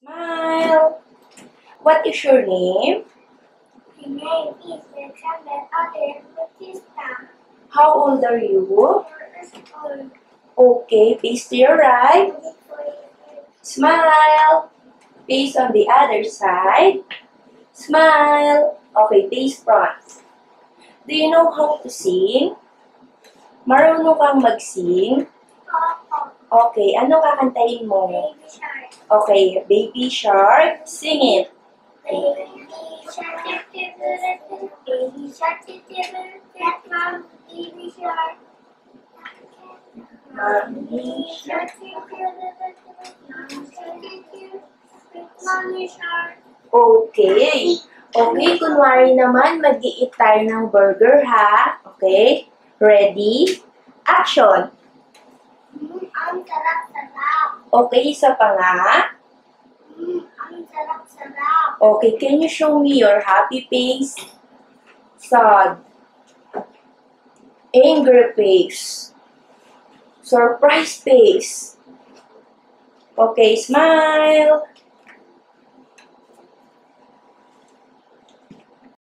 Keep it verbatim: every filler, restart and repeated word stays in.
Smile. What is your name? My name is Alexander Adrian Bautista. How old are you? Four years old. Okay, face to your right. Smile. Face on the other side. Smile. Okay, face front. Do you know how to sing? Marunong kang mag-sing? Opo. Okay, ano kakantahin mo? Baby shark. Okay, Baby Shark. Sing it. Baby shark. Baby shark. That's mom. Baby shark. Mommy Shark. Mommy shark. Okay. Okay, kunwari naman, mag-i-eat tayo ng burger, ha? Okay? Ready? Action! Mm, ang sarap-sarap. Okay, isa pa nga. Mm, ang sarap-sarap. Okay, can you show me your happy face? Sad. Angry face. Surprise face. Okay, smile.